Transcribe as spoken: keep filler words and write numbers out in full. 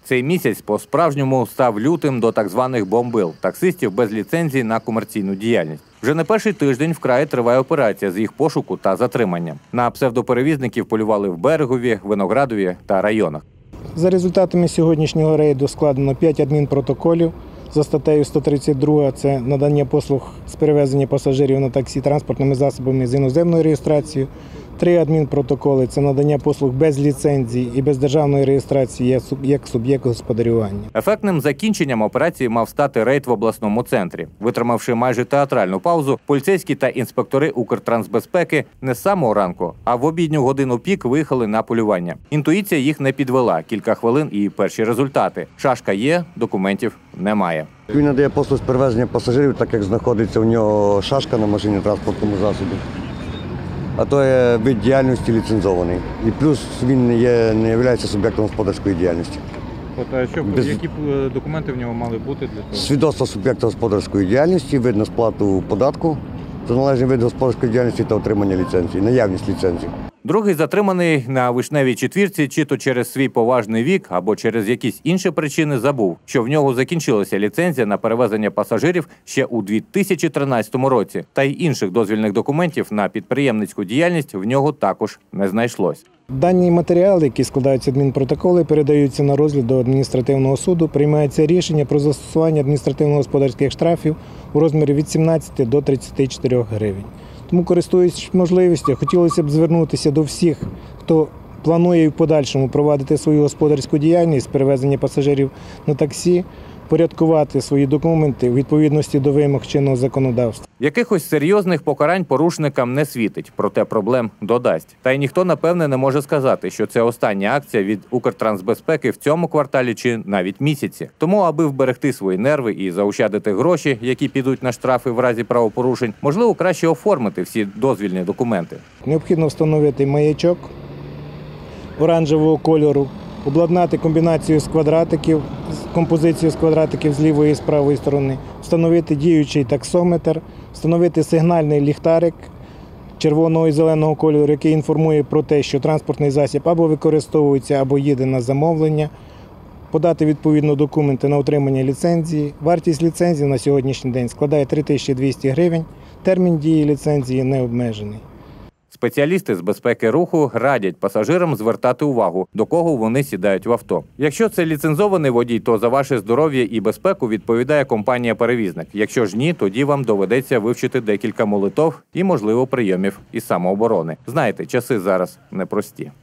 Цей місяць по-справжньому став лютим до так званих бомбил – таксистів без ліцензії на комерційну діяльність. Вже не перший тиждень в краї триває операція з їх пошуку та затримання. На псевдоперевізників полювали в Берегові, Виноградові та районах. За результатами сьогоднішнього рейду складено п'ять адмінпротоколів за статтею сто тридцять два – це надання послуг з перевезення пасажирів на таксі транспортними засобами з іноземною реєстрацією, три адмінпротоколи – це надання послуг без ліцензії і без державної реєстрації як суб'єкт господарювання. Ефектним закінченням операції мав стати рейд в обласному центрі. Витримавши майже театральну паузу, поліцейські та інспектори Укртрансбезпеки не з самого ранку, а в обідню годину пік виїхали на полювання. Інтуїція їх не підвела. Кілька хвилин і перші результати. Шашка є, документів немає. Він надає послуг з перевезення пасажирів, так як знаходиться у нього шашка на машині транспортному засобі. А то є вид діяльності ліцензований. І плюс він є, не є суб'єктом господарської діяльності. От, а що, Без... які документи в нього мали бути для того? Свідоцтво суб'єкта господарської діяльності, вид на сплату податку за належний вид господарської діяльності та отримання ліцензії, наявність ліцензії. Другий затриманий на вишневій четвірці чи то через свій поважний вік або через якісь інші причини забув, що в нього закінчилася ліцензія на перевезення пасажирів ще у дві тисячі тринадцятому році. Та й інших дозвільних документів на підприємницьку діяльність в нього також не знайшлось. Дані матеріали, які складаються адмінпротоколи, передаються на розгляд до адміністративного суду, приймається рішення про застосування адміністративно-господарських штрафів у розмірі від сімнадцяти до тридцяти чотирьох гривень. Тому, користуючись можливістю, хотілося б звернутися до всіх, хто планує в подальшому провадити свою господарську діяльність з перевезення пасажирів на таксі, порядкувати свої документи у відповідності до вимог чинного законодавства. Якихось серйозних покарань порушникам не світить, проте проблем додасть. Та й ніхто, напевне, не може сказати, що це остання акція від Укртрансбезпеки в цьому кварталі чи навіть місяці. Тому, аби вберегти свої нерви і заощадити гроші, які підуть на штрафи в разі правопорушень, можливо, краще оформити всі дозвільні документи. Необхідно встановити маячок оранжевого кольору, обладнати комбінацію з квадратиків, композицію з квадратиків з лівої і з правої сторони, встановити діючий таксометр, встановити сигнальний ліхтарик червоного і зеленого кольору, який інформує про те, що транспортний засіб або використовується, або їде на замовлення, подати відповідно документи на отримання ліцензії. Вартість ліцензії на сьогоднішній день складає три тисячі двісті гривень, термін дії ліцензії не обмежений. Спеціалісти з безпеки руху радять пасажирам звертати увагу, до кого вони сідають в авто. Якщо це ліцензований водій, то за ваше здоров'я і безпеку відповідає компанія-перевізник. Якщо ж ні, тоді вам доведеться вивчити декілька молитов і, можливо, прийомів із самооборони. Знаєте, часи зараз непрості.